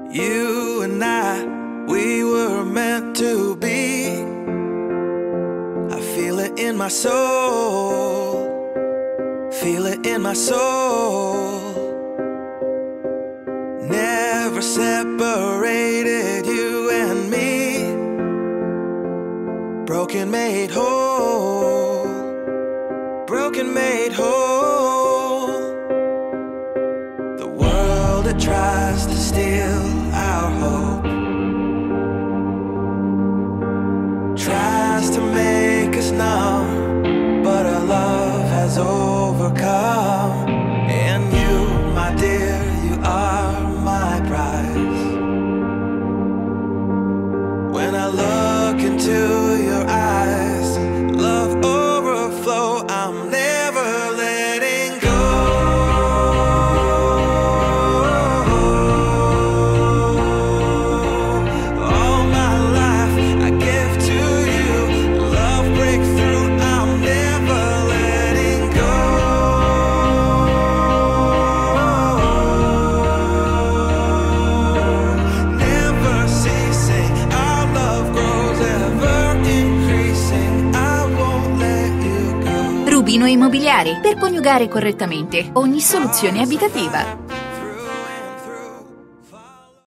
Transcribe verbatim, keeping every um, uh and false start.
You and I, we were meant to be. I feel it in my soul, feel it in my soul. Never separated, you and me. Broken made whole, broken made whole. The world that tries to steal our hope tries to make us numb, but our love has overcome. And you, my dear, you are my prize. When I look into your eyes, love overflow, I'm never letting go. All my life I give to you, love breakthrough, I'm never letting go. Never ceasing, our love grows ever increasing, I won't let you go. Rubino Immobiliare, per coniugare correttamente ogni soluzione abitativa.